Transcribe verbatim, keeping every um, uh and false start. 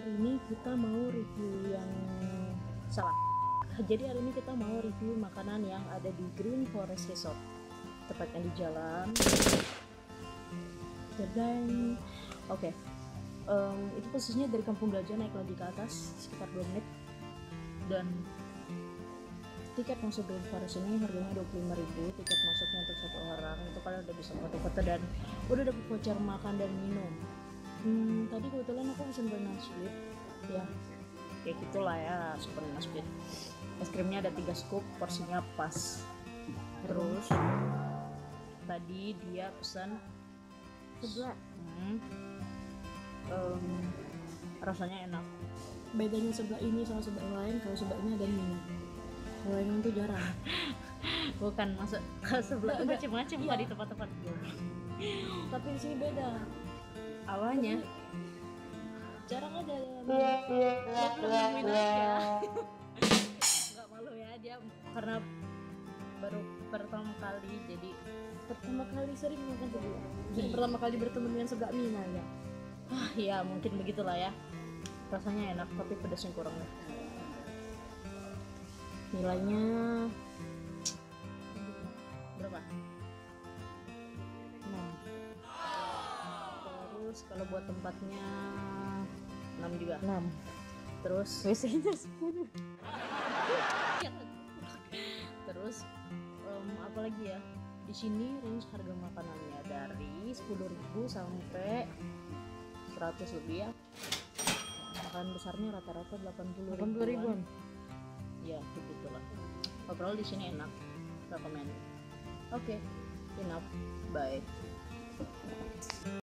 hari ini kita mau review yang salah. Jadi hari ini kita mau review makanan yang ada di Green Forest Resort, tepatnya di jalan Jardine. Oke, okay. um, itu posisinya dari Kampung Gajah naik lagi ke atas sekitar dua menit, dan tiket masuk Green Forest ini harganya dua puluh lima ribu. Tiket masuknya untuk satu orang, itu kalian udah bisa foto-foto dan udah dapat voucher makan dan minum. Hmm, tadi kebetulan aku pesen banana split, ya kayak gitulah ya, super banana split. Es krimnya ada tiga scoop, porsinya pas. Terus tadi dia pesan seblak, hmm, um, rasanya enak. Bedanya seblak ini sama seblak yang lain, kalau seblak ini ada minyak, kalau yang itu jarang. Bukan, maksud seblak itu macam-macam iya. Di tempat-tempat gue. Tapi di sini beda. Awalnya jarang ada yang minatnya. Nggak malu ya dia, karena baru pertama kali, jadi pertama kali sering makan seblak. Jadi pertama kali bertemu dengan seblak Mina ya. Ah ya mungkin begitulah ya. Rasanya enak tapi pedasnya kurang. Nilainya berapa? enam. Terus kalau buat tempatnya enam juga. enam. Terus W C-nya sepuluh. Terus um, apa lagi ya? Di sini range harga makanannya dari sepuluh ribu sampai seratus lebih ya. Makanan besarnya rata-rata delapan puluh ribuan. Ya, begitulah. Overall di sini enak. Rekomend. Oke, okay, enough. Bye.